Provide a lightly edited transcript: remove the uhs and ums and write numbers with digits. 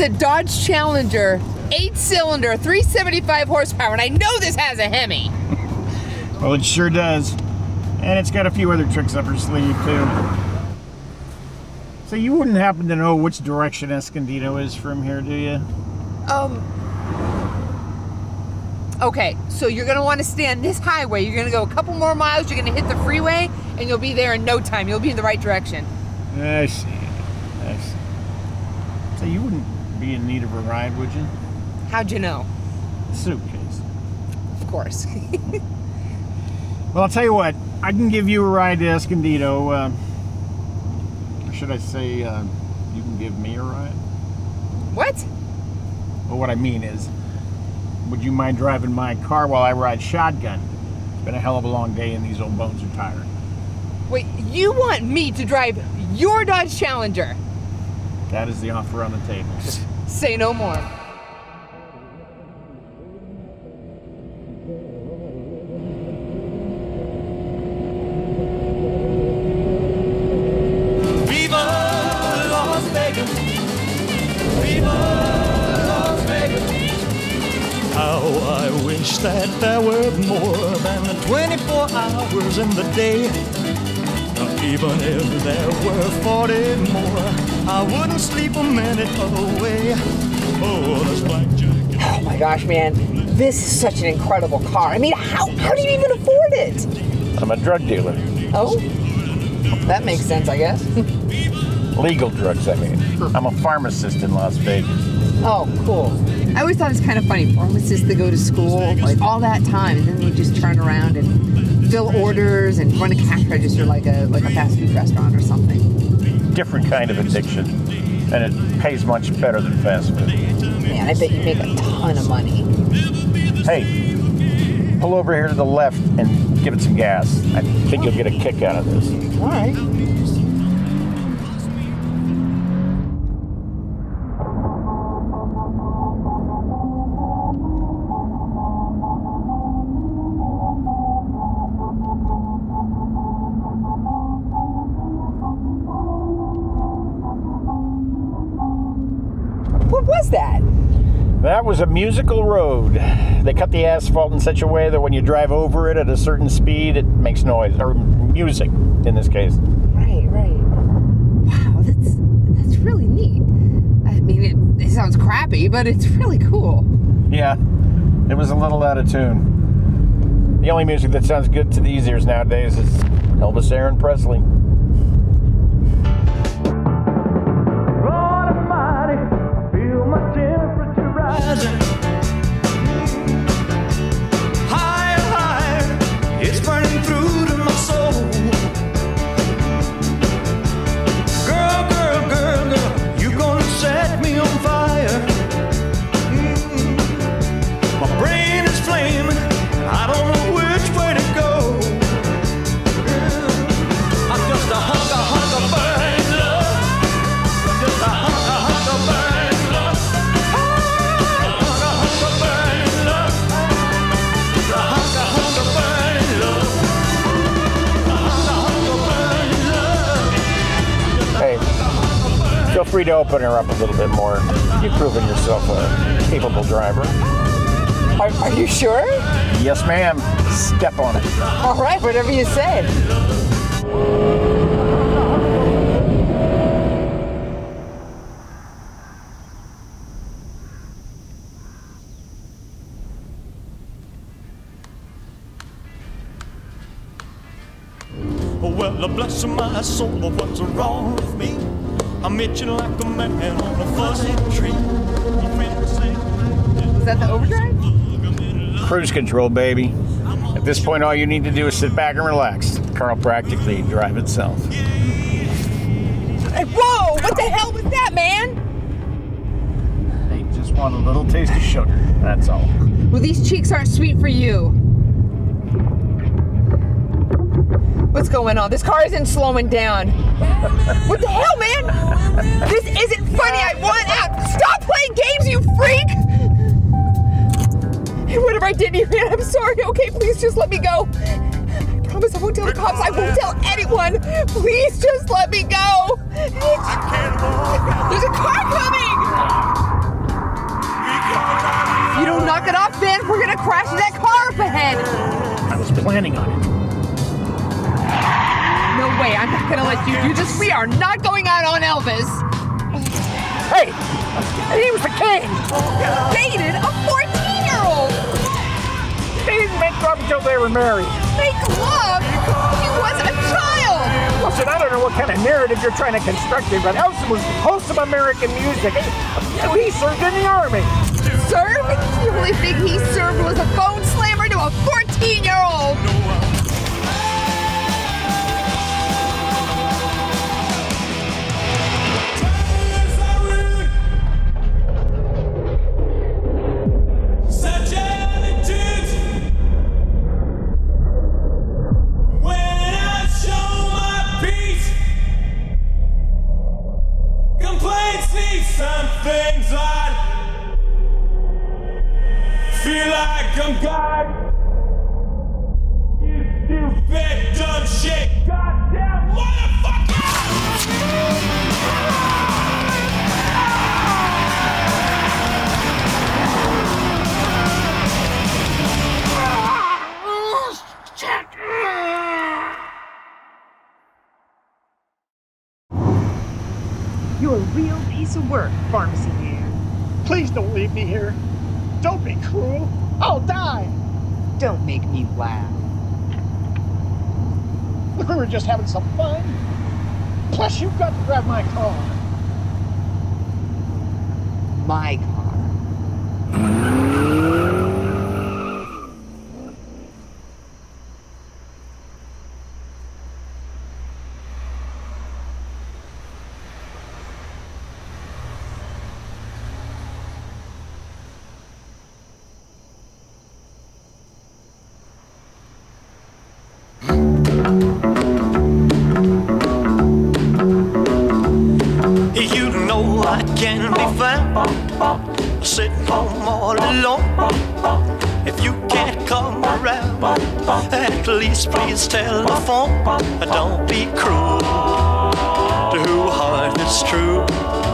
a Dodge Challenger, 8-cylinder, 375 horsepower, and I know this has a Hemi. Well, it sure does. And it's got a few other tricks up her sleeve, too. So you wouldn't happen to know which direction Escondido is from here, do you? Okay, so you're going to want to stay on this highway. You're going to go a couple more miles, you're going to hit the freeway, and you'll be there in no time. You'll be in the right direction. I see. I see. So you wouldn't be in need of a ride, would you? How'd you know? Suitcase. Of course. Well, I'll tell you what. I can give you a ride to Escondido. Or should I say, you can give me a ride? What? Well, what I mean is, would you mind driving my car while I ride shotgun? It's been a hell of a long day and these old bones are tired. Wait, you want me to drive your Dodge Challenger? That is the offer on the table. Say no more. Viva Las Vegas! Viva Las Vegas! How I wish that there were more than 24 hours in the day. Even if there were 40 more, I wouldn't sleep a minute away. Oh, this blackjack. Oh my gosh, man. This is such an incredible car. I mean, how do you even afford it? I'm a drug dealer. Oh? That makes sense, I guess. Legal drugs, I mean. I'm a pharmacist in Las Vegas. Oh, cool. I always thought it was kind of funny. Pharmacists, they go to school, like, all that time, and then they just turn around and fill orders and run a cash register like a fast food restaurant or something. Different kind of addiction, and it pays much better than fast food. Man, I bet you make a ton of money. Hey, pull over here to the left and give it some gas. I think you'll get a kick out of this. All right. What was that? That was a musical road. They cut the asphalt in such a way that when you drive over it at a certain speed, it makes noise, or music in this case. Right. Wow, that's really neat. I mean, it sounds crappy, but it's really cool. Yeah, it was a little out of tune. The only music that sounds good to these ears nowadays is Elvis Aaron Presley. Higher, it's burning through to my soul. Girl, you gonna set me on fire. My brain is flaming, I don't know which way to go. I'm just a hunk of burning love. Just a hunk of burning love. Hey, feel free to open her up a little bit more. You've proven yourself a capable driver. Are you sure? Yes, ma'am. Step on it. All right, whatever you say. Well, bless my soul, what's wrong with me? I'm itching like a man on a fuzzy tree. Was that the overdrive? Cruise control, baby. At this point, all you need to do is sit back and relax. The car will practically drive itself. Hey, whoa! What the hell was that, man? They just want a little taste of sugar, that's all. Well, these cheeks aren't sweet for you. What's going on? This car isn't slowing down. What the hell, man? This isn't funny. I want out. Stop playing games, you freak! Hey, whatever I did to you, man, I'm sorry. Okay, please just let me go. I promise I won't tell the cops. I won't tell anyone. Please just let me go. There's a car coming! If you don't knock it off, man, we're gonna crash that car up ahead. I was planning on it. No way, I'm not gonna let you do this. We are not going out on Elvis. Hey, he was the king. Dated a 14-year-old. They didn't make love until they were married. Make love? He was a child. Listen, I don't know what kind of narrative you're trying to construct here, but Elvis was the host of American music. He served in the army. Served? You really think he served was a phone slammer to a 14-year-old? Some things I feel like I'm God. You stupid, dumb shit, goddamn motherfucker! You're a real piece of work, pharmacy man. Please don't leave me here. Don't be cruel. I'll die. Don't make me laugh. Look, we were just having some fun. Plus, you've got to grab my car. My car. You know I can be found sitting home all alone. If you can't come around, at least please telephone. Don't be cruel to who heart is true.